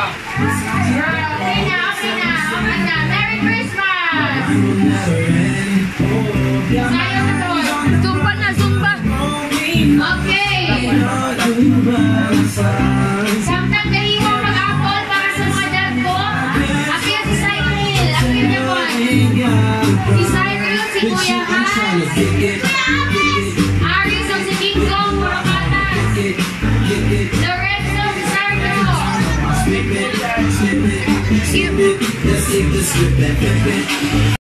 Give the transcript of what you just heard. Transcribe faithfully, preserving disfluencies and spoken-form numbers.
Okay na, okay na, okay na. Merry Christmas! Sayo na to. Zumba na, zumba. Okay. Samtang kayo mag-apple para sa mga dad ko. Ako yan si Cyril. Ako yun naman. Si Cyril, si Kuya Han. Aris ang si King Kong, Murakatan. The rest of si Sardo. Let's take the script and flip it.